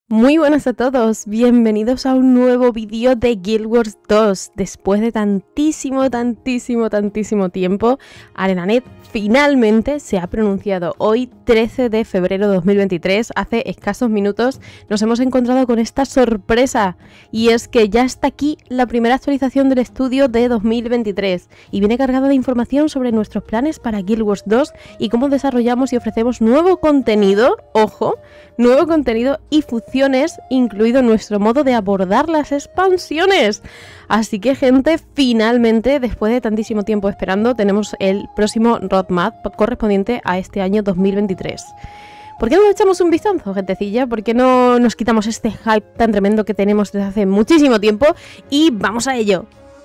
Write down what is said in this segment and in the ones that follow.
Muy buenas a todos, bienvenidos a un nuevo vídeo de Guild Wars 2. Después de tantísimo tiempo, ArenaNet finalmente se ha pronunciado. Hoy, 13 de febrero de 2023, hace escasos minutos, nos hemos encontrado con esta sorpresa. Y es que ya está aquí la primera actualización del estudio de 2023. Y viene cargada de información sobre nuestros planes para Guild Wars 2 y cómo desarrollamos y ofrecemos nuevo contenido, ojo, nuevo contenido y funciones, incluido nuestro modo de abordar las expansiones. Así que, gente, finalmente, después de tantísimo tiempo esperando, tenemos el próximo roadmap correspondiente a este año 2023. ¿Por qué no le echamos un vistazo, gentecilla? ¿Por qué no nos quitamos este hype tan tremendo que tenemos desde hace muchísimo tiempo? Y vamos a ello.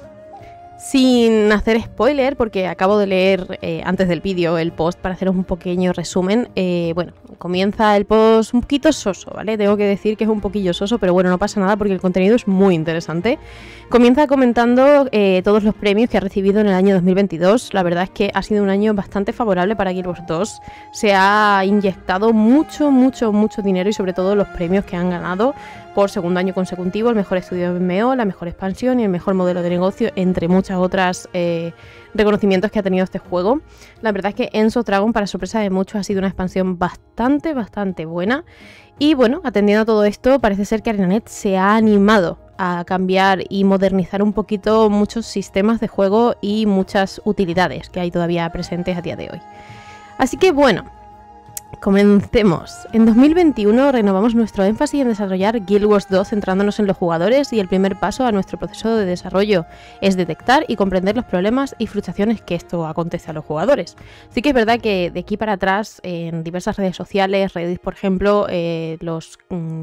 Sin hacer spoiler, porque acabo de leer antes del vídeo el post para haceros un pequeño resumen. Bueno, comienza el post un poquito soso, ¿vale? Tengo que decir que es un poquillo soso, pero bueno, no pasa nada porque el contenido es muy interesante. Comienza comentando todos los premios que ha recibido en el año 2022. La verdad es que ha sido un año bastante favorable para Guild Wars 2. Se ha inyectado mucho dinero y sobre todo los premios que han ganado por segundo año consecutivo, el mejor estudio de MMO, la mejor expansión y el mejor modelo de negocio, entre muchas otras reconocimientos que ha tenido este juego. La verdad es que Enso Dragon, para sorpresa de muchos, ha sido una expansión bastante buena. Y bueno, atendiendo a todo esto, parece ser que ArenaNet se ha animado a cambiar y modernizar un poquito muchos sistemas de juego y muchas utilidades que hay todavía presentes a día de hoy. Así que bueno, comencemos. En 2021 renovamos nuestro énfasis en desarrollar Guild Wars 2 centrándonos en los jugadores, y el primer paso a nuestro proceso de desarrollo es detectar y comprender los problemas y frustraciones que esto acontece a los jugadores. Sí que es verdad que de aquí para atrás, en diversas redes sociales, Reddit por ejemplo, los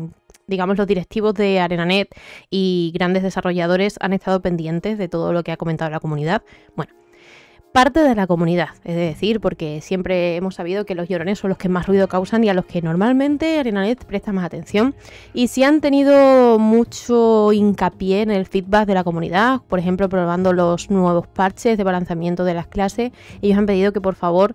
directivos de ArenaNet y grandes desarrolladores han estado pendientes de todo lo que ha comentado la comunidad. Bueno, parte de la comunidad, es decir, porque siempre hemos sabido que los llorones son los que más ruido causan y a los que normalmente ArenaNet presta más atención, y si han tenido mucho hincapié en el feedback de la comunidad, por ejemplo probando los nuevos parches de balanceamiento de las clases. Ellos han pedido que por favor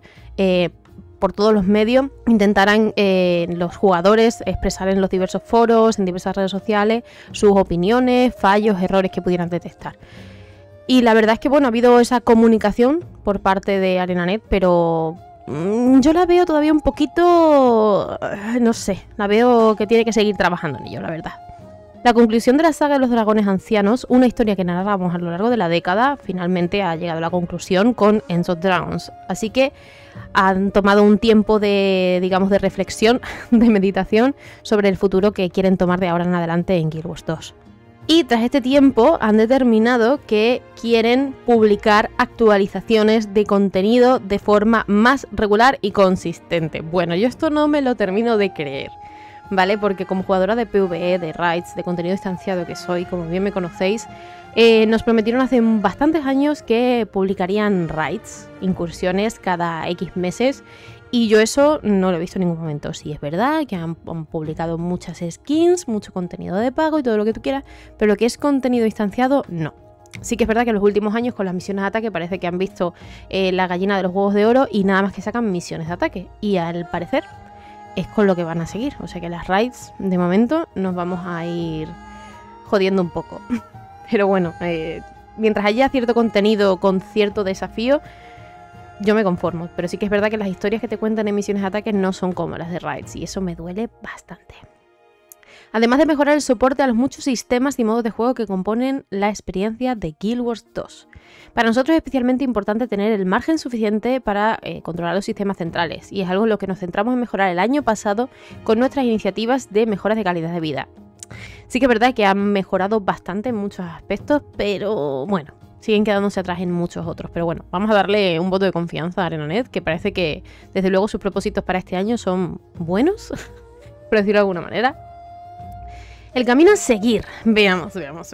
por todos los medios intentaran los jugadores expresar en los diversos foros, en diversas redes sociales, sus opiniones, fallos, errores que pudieran detectar. Y la verdad es que, bueno, ha habido esa comunicación por parte de ArenaNet, pero yo la veo todavía un poquito, no sé, la veo que tiene que seguir trabajando en ello, la verdad. La conclusión de la saga de los dragones ancianos, una historia que narramos a lo largo de la década, finalmente ha llegado a la conclusión con End of Dragons. Así que han tomado un tiempo de, digamos, de reflexión, de meditación sobre el futuro que quieren tomar de ahora en adelante en Guild Wars 2. Y tras este tiempo han determinado que quieren publicar actualizaciones de contenido de forma más regular y consistente. Bueno, yo esto no me lo termino de creer, ¿vale? Porque como jugadora de PvE, de raids, de contenido distanciado que soy, como bien me conocéis, nos prometieron hace bastantes años que publicarían raids, incursiones cada X meses. Y yo eso no lo he visto en ningún momento. Sí, es verdad que han publicado muchas skins, mucho contenido de pago y todo lo que tú quieras, pero lo que es contenido distanciado, no. Sí que es verdad que en los últimos años con las misiones de ataque parece que han visto la gallina de los huevos de oro y nada más que sacan misiones de ataque. Y al parecer es con lo que van a seguir. O sea que las raids, de momento, nos vamos a ir jodiendo un poco. Pero bueno, mientras haya cierto contenido con cierto desafío, yo me conformo, pero sí que es verdad que las historias que te cuentan en misiones de ataque no son como las de raids, y eso me duele bastante. Además de mejorar el soporte a los muchos sistemas y modos de juego que componen la experiencia de Guild Wars 2. Para nosotros es especialmente importante tener el margen suficiente para controlar los sistemas centrales, y es algo en lo que nos centramos en mejorar el año pasado con nuestras iniciativas de mejoras de calidad de vida. Sí que es verdad que han mejorado bastante en muchos aspectos, pero bueno, siguen quedándose atrás en muchos otros. Pero bueno, vamos a darle un voto de confianza a ArenaNet, que parece que desde luego sus propósitos para este año son buenos, por decirlo de alguna manera. El camino a seguir. Veamos.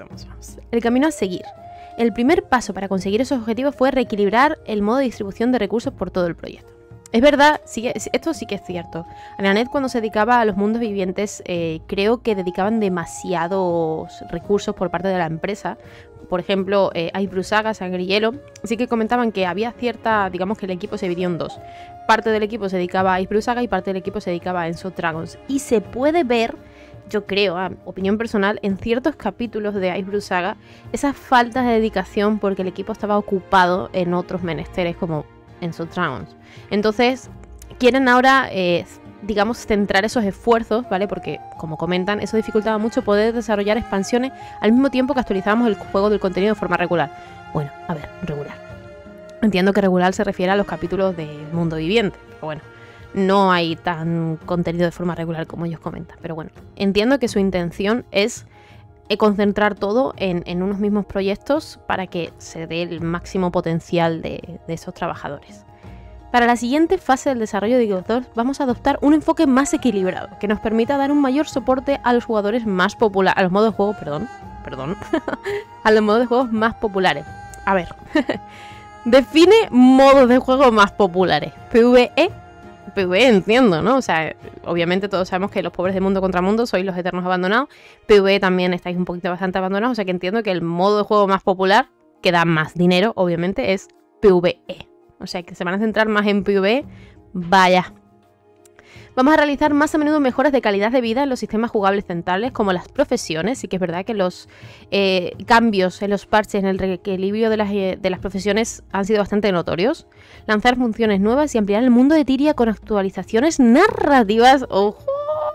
El camino a seguir. El primer paso para conseguir esos objetivos fue reequilibrar el modo de distribución de recursos por todo el proyecto. Es verdad, esto sí que es cierto. ArenaNet, cuando se dedicaba a los mundos vivientes, creo que dedicaban demasiados recursos por parte de la empresa. Por ejemplo, Ice Saga, Sangre y Hielo, sí que comentaban que había cierta, digamos que el equipo se dividió en dos. Parte del equipo se dedicaba a Ice Saga y parte del equipo se dedicaba a End of Dragons. Y se puede ver yo creo, opinión personal, en ciertos capítulos de Icebrew Saga, esas faltas de dedicación porque el equipo estaba ocupado en otros menesteres como en Subtrauns. Entonces, quieren ahora, digamos, centrar esos esfuerzos, ¿vale? Porque, como comentan, eso dificultaba mucho poder desarrollar expansiones al mismo tiempo que actualizábamos el juego del contenido de forma regular. Bueno, a ver, regular. Entiendo que regular se refiere a los capítulos de Mundo Viviente, pero bueno, no hay tan contenido de forma regular como ellos comentan. Pero bueno, entiendo que su intención es concentrar todo en unos mismos proyectos para que se dé el máximo potencial de esos trabajadores. Para la siguiente fase del desarrollo de Guild Wars 2 vamos a adoptar un enfoque más equilibrado, que nos permita dar un mayor soporte a los jugadores más populares, a los modos de juego, perdón, a los modos de juego más populares. A ver, define modos de juego más populares. PvE entiendo, ¿no? O sea, obviamente todos sabemos que los pobres de mundo contra mundo sois los eternos abandonados. PvE también estáis un poquito bastante abandonados, o sea que entiendo que el modo de juego más popular, que da más dinero, obviamente, es PvE. O sea que se van a centrar más en PvE. Vaya. Vamos a realizar más a menudo mejoras de calidad de vida en los sistemas jugables centrales, como las profesiones. Sí que es verdad que los cambios en los parches, en el reequilibrio de las profesiones han sido bastante notorios. Lanzar funciones nuevas y ampliar el mundo de Tyria con actualizaciones narrativas. ¡Ojo!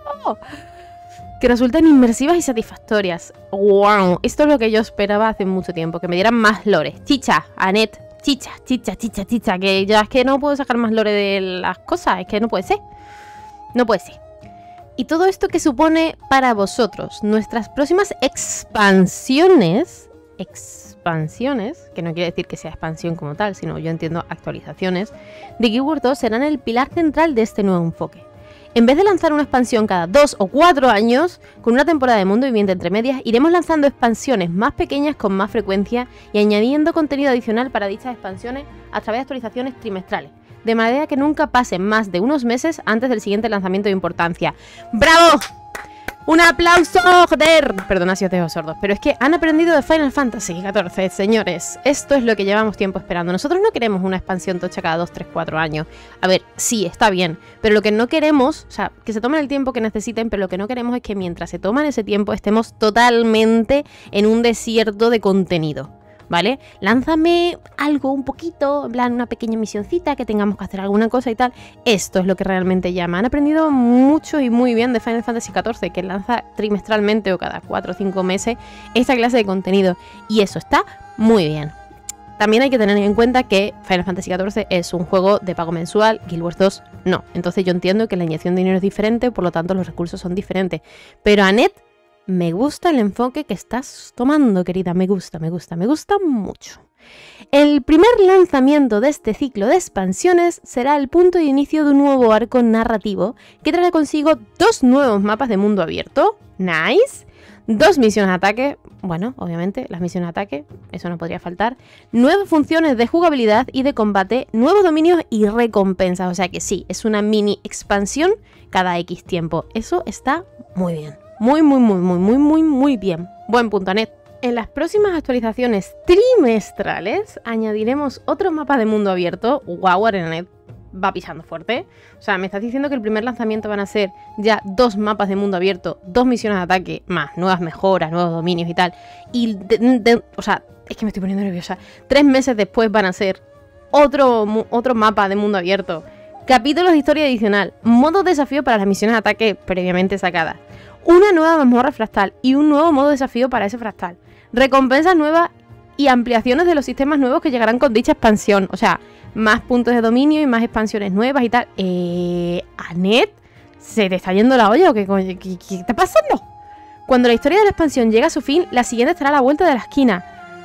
Que resulten inmersivas y satisfactorias. ¡Wow! Esto es lo que yo esperaba hace mucho tiempo, que me dieran más lore. Chicha, Annette, chicha, que ya es que no puedo sacar más lore de las cosas, es que no puede ser. No puede ser. Y todo esto que supone para vosotros nuestras próximas expansiones, que no quiere decir que sea expansión como tal, sino yo entiendo actualizaciones, de Guild Wars 2 serán el pilar central de este nuevo enfoque. En vez de lanzar una expansión cada 2 o 4 años, con una temporada de Mundo Viviente entre medias, iremos lanzando expansiones más pequeñas con más frecuencia y añadiendo contenido adicional para dichas expansiones a través de actualizaciones trimestrales, de manera que nunca pasen más de unos meses antes del siguiente lanzamiento de importancia. ¡Bravo! ¡Un aplauso, joder! Perdona si os dejo sordos, pero es que han aprendido de Final Fantasy XIV, señores. Esto es lo que llevamos tiempo esperando. Nosotros no queremos una expansión tocha cada 2, 3, 4 años. A ver, sí, está bien, pero lo que no queremos, o sea, que se tomen el tiempo que necesiten, pero lo que no queremos es que mientras se toman ese tiempo estemos totalmente en un desierto de contenido, ¿vale? Lánzame algo un poquito, en plan una pequeña misioncita, que tengamos que hacer alguna cosa y tal. Esto es lo que realmente llama. Han aprendido mucho y muy bien de Final Fantasy XIV, que lanza trimestralmente o cada 4 o 5 meses esta clase de contenido. Y eso está muy bien. También hay que tener en cuenta que Final Fantasy XIV es un juego de pago mensual, Guild Wars 2 no. Entonces yo entiendo que la inyección de dinero es diferente, por lo tanto los recursos son diferentes. Pero Annette, me gusta el enfoque que estás tomando, querida. Me gusta mucho. El primer lanzamiento de este ciclo de expansiones será el punto de inicio de un nuevo arco narrativo que traerá consigo 2 nuevos mapas de mundo abierto. Nice. 2 misiones de ataque. Bueno, obviamente, las misiones de ataque, eso no podría faltar. Nuevas funciones de jugabilidad y de combate, nuevos dominios y recompensas. O sea que sí, es una mini expansión cada X tiempo. Eso está muy bien. Muy bien. Buen punto, Annette. En las próximas actualizaciones trimestrales añadiremos otros mapas de mundo abierto. Wow, Annette va pisando fuerte. O sea, me estás diciendo que el primer lanzamiento van a ser ya 2 mapas de mundo abierto, 2 misiones de ataque, más nuevas mejoras, nuevos dominios y tal. Y, o sea, es que me estoy poniendo nerviosa. 3 meses después van a ser otro mapa de mundo abierto, capítulos de historia adicional, modo desafío para las misiones de ataque previamente sacadas, una nueva mazmorra fractal y un nuevo modo desafío para ese fractal, recompensas nuevas y ampliaciones de los sistemas nuevos que llegarán con dicha expansión. O sea, más puntos de dominio y más expansiones nuevas y tal. Annette, ¿se te está yendo la olla o qué está pasando? Cuando la historia de la expansión llegue a su fin, la siguiente estará a la vuelta de la esquina.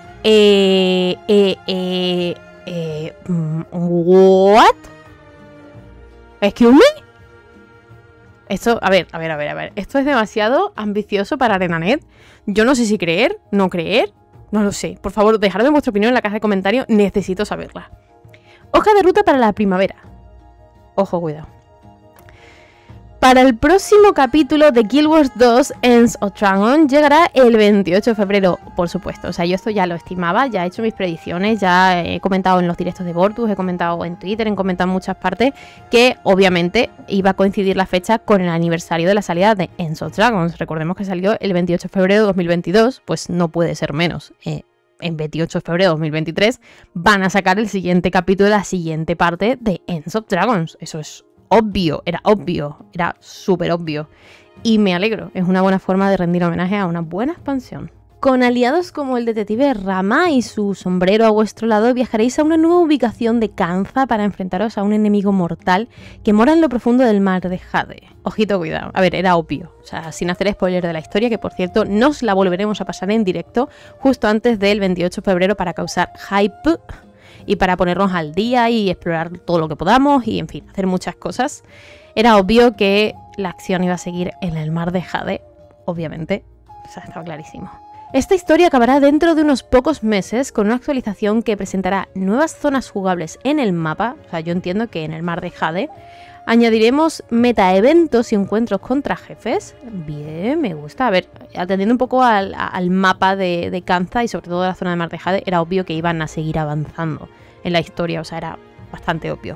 ¿What? ¿Excuse me? Esto, a ver. Esto es demasiado ambicioso para Annette. Yo no sé si creer, no creer. No lo sé. Por favor, dejadme vuestra opinión en la caja de comentarios. Necesito saberla. Hoja de ruta para la primavera. Ojo, cuidado. Para el próximo capítulo de Guild Wars 2 Ends of Dragon llegará el 28 de febrero, por supuesto. O sea, yo esto ya lo estimaba, ya he hecho mis predicciones, ya he comentado en los directos de Bortus, he comentado en Twitter, he comentado en muchas partes que obviamente iba a coincidir la fecha con el aniversario de la salida de Ends of Dragons. Recordemos que salió el 28 de febrero de 2022, pues no puede ser menos. En 28 de febrero de 2023 van a sacar el siguiente capítulo de la siguiente parte de Ends of Dragons. Eso es obvio, era súper obvio. Y me alegro, es una buena forma de rendir homenaje a una buena expansión. Con aliados como el detective Rama y su sombrero a vuestro lado, viajaréis a una nueva ubicación de Kanza para enfrentaros a un enemigo mortal que mora en lo profundo del mar de Jade. Ojito, cuidado. A ver, era obvio. O sea, sin hacer spoiler de la historia, que por cierto nos la volveremos a pasar en directo justo antes del 28 de febrero para causar hype y para ponernos al día y explorar todo lo que podamos y, en fin, hacer muchas cosas. Era obvio que la acción iba a seguir en el mar de Jade, obviamente. O sea, estaba clarísimo. Esta historia acabará dentro de unos pocos meses con una actualización que presentará nuevas zonas jugables en el mapa. O sea, yo entiendo que en el mar de Jade añadiremos metaeventos y encuentros contra jefes. Bien, me gusta. A ver, atendiendo un poco al mapa de Kanza y sobre todo la zona de mar de Jade, era obvio que iban a seguir avanzando en la historia. O sea, era bastante obvio.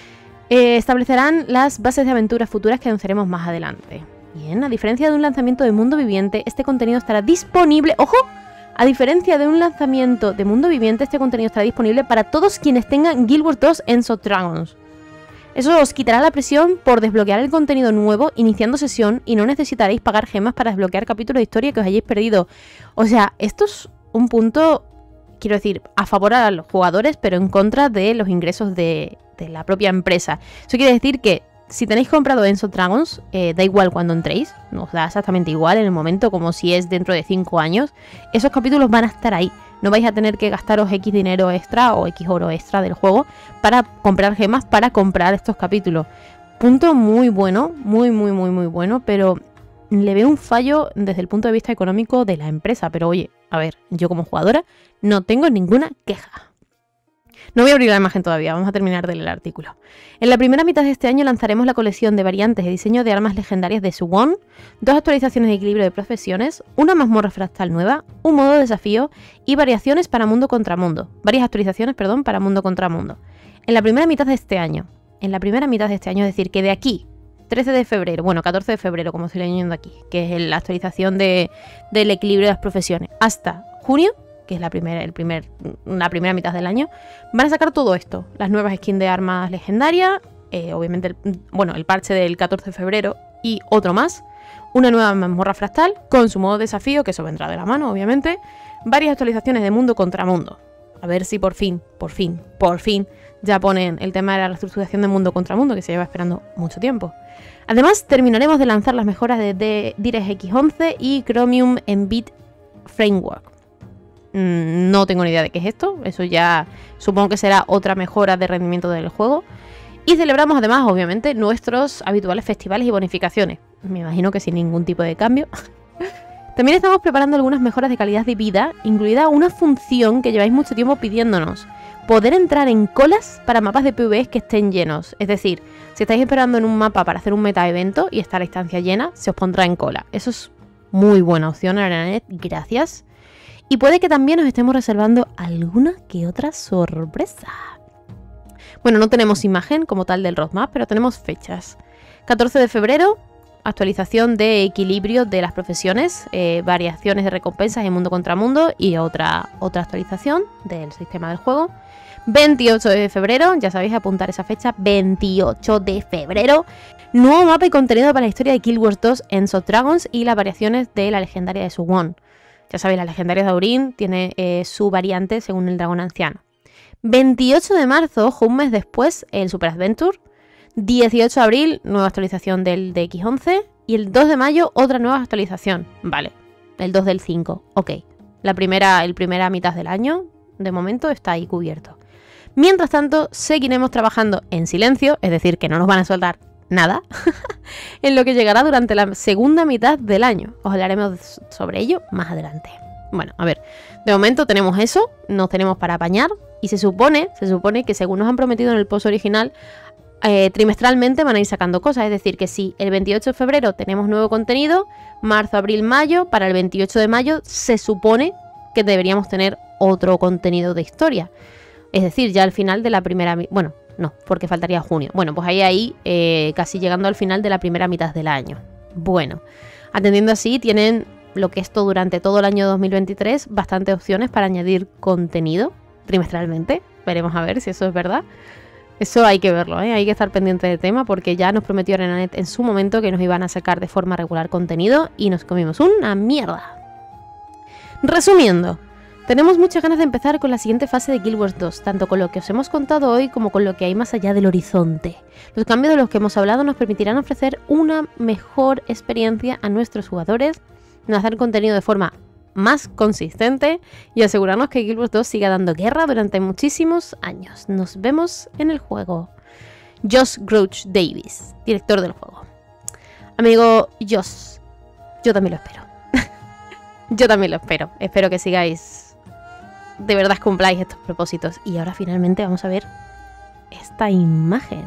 Establecerán las bases de aventuras futuras que anunciaremos más adelante. Bien, a diferencia de un lanzamiento de Mundo Viviente, este contenido estará disponible... ¡Ojo! A diferencia de un lanzamiento de Mundo Viviente, este contenido estará disponible para todos quienes tengan Guild Wars 2 Ends of Dragons. Eso os quitará la presión por desbloquear el contenido nuevo iniciando sesión y no necesitaréis pagar gemas para desbloquear capítulos de historia que os hayáis perdido. O sea, esto es un punto, quiero decir, a favor a los jugadores, pero en contra de los ingresos de la propia empresa. Eso quiere decir que si tenéis comprado Ends of Dragons, da igual cuando entréis, nos da exactamente igual en el momento como si es dentro de 5 años, esos capítulos van a estar ahí. No vais a tener que gastaros X dinero extra o X oro extra del juego para comprar gemas, para comprar estos capítulos. Punto muy bueno, muy bueno, pero le veo un fallo desde el punto de vista económico de la empresa. Pero oye, a ver, yo como jugadora no tengo ninguna queja. No voy a abrir la imagen todavía, vamos a terminar de leer el artículo. En la primera mitad de este año lanzaremos la colección de variantes de diseño de armas legendarias de Suwon, 2 actualizaciones de equilibrio de profesiones, una mazmorra fractal nueva, un modo de desafío y variaciones para mundo contra mundo. Varias actualizaciones, perdón, para mundo contra mundo. En la primera mitad de este año. Es decir, que de aquí, 13 de febrero, bueno, 14 de febrero, como estoy leyendo aquí, que es la actualización del equilibrio de las profesiones, hasta junio, que es la primera mitad del año, van a sacar todo esto. Las nuevas skins de armas legendarias, obviamente, el parche del 14 de febrero y otro más. Una nueva mazmorra fractal con su modo desafío, que eso vendrá de la mano, obviamente. Varias actualizaciones de mundo contra mundo. A ver si por fin, ya ponen el tema de la reestructuración de mundo contra mundo, que se lleva esperando mucho tiempo. Además, terminaremos de lanzar las mejoras de DirectX 11 y Chromium Embed Framework. No tengo ni idea de qué es esto. Eso ya supongo que será otra mejora de rendimiento del juego. Y celebramos además, obviamente, nuestros habituales festivales y bonificaciones. Me imagino que sin ningún tipo de cambio. También estamos preparando algunas mejoras de calidad de vida, incluida una función que lleváis mucho tiempo pidiéndonos: poder entrar en colas para mapas de PvE que estén llenos. Es decir, si estáis esperando en un mapa para hacer un meta evento y está la instancia llena, se os pondrá en cola. Eso es muy buena opción, ArenaNet, gracias. Y puede que también nos estemos reservando alguna que otra sorpresa. Bueno, no tenemos imagen como tal del roadmap, pero tenemos fechas. 14 de febrero, actualización de equilibrio de las profesiones, variaciones de recompensas en mundo contra mundo y otra actualización del sistema del juego. 28 de febrero, ya sabéis apuntar esa fecha, 28 de febrero. Nuevo mapa y contenido para la historia de Guild Wars 2 Ends of Dragons y las variaciones de la legendaria de Suwon. Ya sabéis, la legendaria de Aurin tiene su variante según el dragón anciano. 28 de marzo, ojo, un mes después, el Super Adventure. 18 de abril, nueva actualización del DX11. Y el 2 de mayo, otra nueva actualización. Vale, el 2 del 5, ok. El primera mitad del año, de momento, está ahí cubierto. Mientras tanto, seguiremos trabajando en silencio, es decir, que no nos van a soltar nada, en lo que llegará durante la segunda mitad del año. Os hablaremos sobre ello más adelante. Bueno, a ver, de momento tenemos eso, nos tenemos para apañar y se supone que según nos han prometido en el post original, trimestralmente van a ir sacando cosas. Es decir, que si el 28 de febrero tenemos nuevo contenido, marzo, abril, mayo, para el 28 de mayo se supone que deberíamos tener otro contenido de historia. Es decir, ya al final de la primera... Bueno, no, porque faltaría junio. Bueno, pues ahí casi llegando al final de la primera mitad del año. Bueno, atendiendo así, tienen lo que esto durante todo el año 2023, bastantes opciones para añadir contenido trimestralmente. Veremos a ver si eso es verdad. Eso hay que verlo, ¿eh? Hay que estar pendiente del tema porque ya nos prometió ArenaNet en su momento que nos iban a sacar de forma regular contenido y nos comimos una mierda. Resumiendo, tenemos muchas ganas de empezar con la siguiente fase de Guild Wars 2, tanto con lo que os hemos contado hoy como con lo que hay más allá del horizonte. Los cambios de los que hemos hablado nos permitirán ofrecer una mejor experiencia a nuestros jugadores, hacer contenido de forma más consistente y asegurarnos que Guild Wars 2 siga dando guerra durante muchísimos años. Nos vemos en el juego. Josh Grouch Davis, director del juego. Amigo Josh, yo también lo espero. Yo también lo espero. Espero que sigáis, de verdad cumpláis estos propósitos. Y ahora finalmente vamos a ver esta imagen.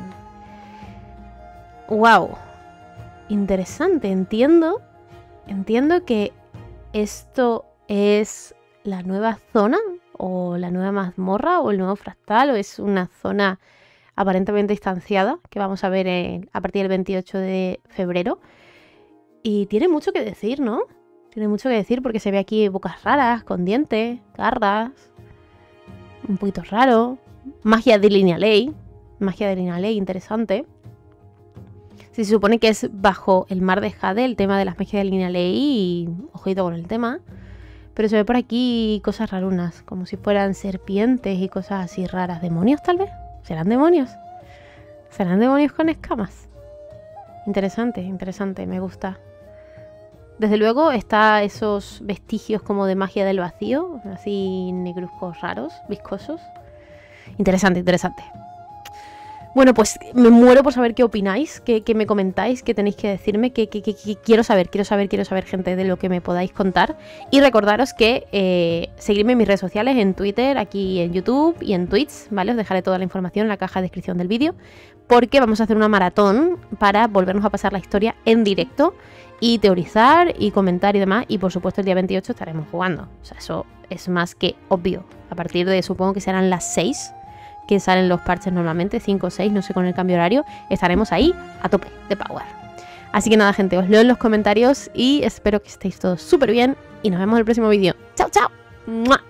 ¡Wow! Interesante. Entiendo que esto es la nueva zona o la nueva mazmorra o el nuevo fractal o es una zona aparentemente distanciada que vamos a ver a partir del 28 de febrero. Y tiene mucho que decir, ¿no? Tiene mucho que decir porque se ve aquí bocas raras, con dientes, garras, un poquito raro. Magia de línea ley, interesante. Se supone que es bajo el mar de Jade el tema de las magias de línea ley y ojito con el tema. Pero se ve por aquí cosas rarunas, como si fueran serpientes y cosas así raras. ¿Demonios tal vez? ¿Serán demonios? ¿Serán demonios con escamas? Interesante, interesante, me gusta. Desde luego está esos vestigios como de magia del vacío, así negruzcos raros, viscosos. Interesante, interesante. Bueno, pues me muero por saber qué opináis, qué me comentáis, qué tenéis que decirme, que quiero saber, gente, de lo que me podáis contar. Y recordaros que seguidme en mis redes sociales, en Twitter, aquí en YouTube y en Twitch, ¿vale? Os dejaré toda la información en la caja de descripción del vídeo, porque vamos a hacer una maratón para volvernos a pasar la historia en directo y teorizar y comentar y demás. Y por supuesto el día 28 estaremos jugando. O sea, eso es más que obvio. A partir de, supongo que serán las 6 que salen los parches normalmente, 5 o 6, no sé, con el cambio horario, estaremos ahí a tope de power. Así que nada, gente, os leo en los comentarios y espero que estéis todos súper bien y nos vemos en el próximo vídeo. ¡Chao, chao! ¡Mua!